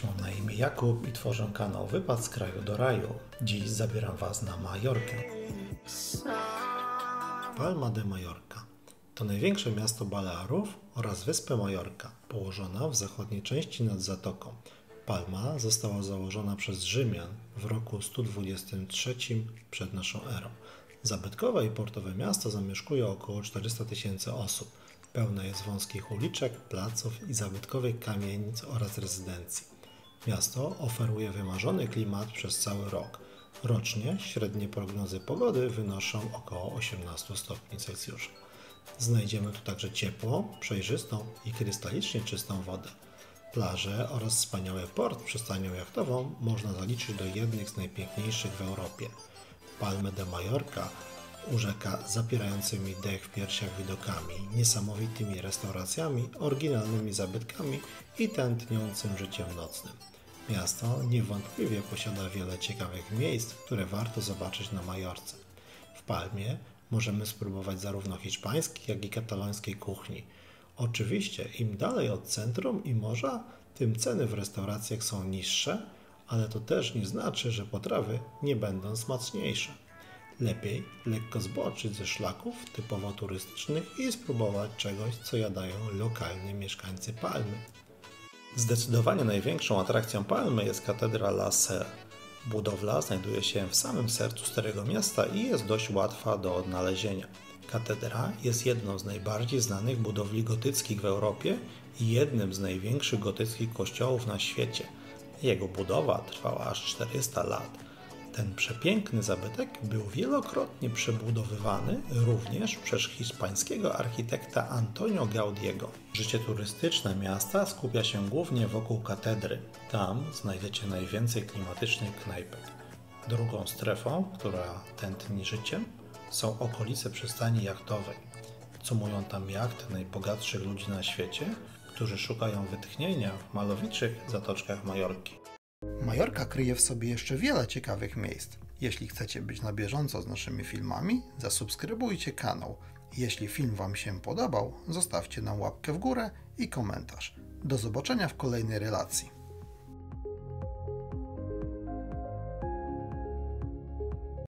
mam na imię Jakub i tworzę kanał Wypad z kraju do raju. Dziś zabieram Was na Majorkę. Palma de Mallorca to największe miasto Balearów oraz wyspę Majorka, położona w zachodniej części nad zatoką. Palma została założona przez Rzymian w roku 123 przed naszą erą. Zabytkowe i portowe miasto zamieszkuje około 400 tysięcy osób. Pełne jest wąskich uliczek, placów i zabytkowych kamienic oraz rezydencji. Miasto oferuje wymarzony klimat przez cały rok. Rocznie średnie prognozy pogody wynoszą około 18 stopni Celsjusza. Znajdziemy tu także ciepłą, przejrzystą i krystalicznie czystą wodę. Plaże oraz wspaniały port przystanią jachtową można zaliczyć do jednych z najpiękniejszych w Europie. Palmę de Mallorca urzeka zapierającymi dech w piersiach widokami, niesamowitymi restauracjami, oryginalnymi zabytkami i tętniącym życiem nocnym. Miasto niewątpliwie posiada wiele ciekawych miejsc, które warto zobaczyć na Majorce. W Palmie możemy spróbować zarówno hiszpańskiej, jak i katalońskiej kuchni. Oczywiście im dalej od centrum i morza, tym ceny w restauracjach są niższe, ale to też nie znaczy, że potrawy nie będą smaczniejsze. Lepiej lekko zboczyć ze szlaków typowo turystycznych i spróbować czegoś, co jadają lokalni mieszkańcy Palmy. Zdecydowanie największą atrakcją Palmy jest katedra La Seu. Budowla znajduje się w samym sercu Starego Miasta i jest dość łatwa do odnalezienia. Katedra jest jedną z najbardziej znanych budowli gotyckich w Europie i jednym z największych gotyckich kościołów na świecie. Jego budowa trwała aż 400 lat. Ten przepiękny zabytek był wielokrotnie przebudowywany również przez hiszpańskiego architekta Antonio Gaudiego. Życie turystyczne miasta skupia się głównie wokół katedry. Tam znajdziecie najwięcej klimatycznych knajpek. Drugą strefą, która tętni życiem, są okolice przystani jachtowej. Cumują tam jachty najbogatszych ludzi na świecie, którzy szukają wytchnienia w malowiczych zatoczkach Majorki. Majorka kryje w sobie jeszcze wiele ciekawych miejsc. Jeśli chcecie być na bieżąco z naszymi filmami, zasubskrybujcie kanał. Jeśli film Wam się podobał, zostawcie nam łapkę w górę i komentarz. Do zobaczenia w kolejnej relacji.